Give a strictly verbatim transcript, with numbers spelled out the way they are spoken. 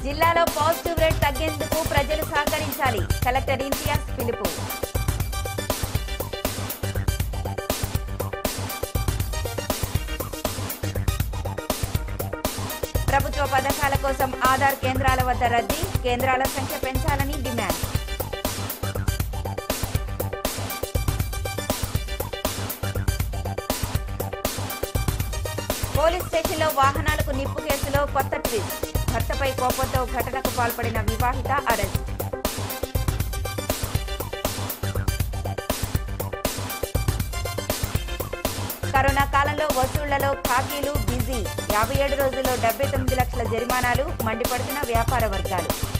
జిల్లాలో positive rate తగ్గేందుకు ప్రజలు సహకరించాలి. కలెక్టర్ ఇంతియాజ్ పిలుపు. ప్రభుత్వ పథకాల కోసం ఆధార్ కేంద్రాల వద్ద రద్దీ, కేంద్రాల సంఖ్య పెంచాలని డిమాండ్. పోలీస్ స్టేషన్లో వాహనాలకు నిప్పు కేసులో కొత్త ట్విస్ట్. భర్తపై కోపంతో ఘటనకు పాల్పడిన వివాహిత అరెస్ట్. కరోనా కాలంలో వసూళ్లలో ఖాకీలు బిజీ. యాభై ఏడు రోజుల్లో డెబ్బై తొమ్మిది లక్షల జరిమానాలు, మండిపడుతున్న వ్యాపార వర్గాలు.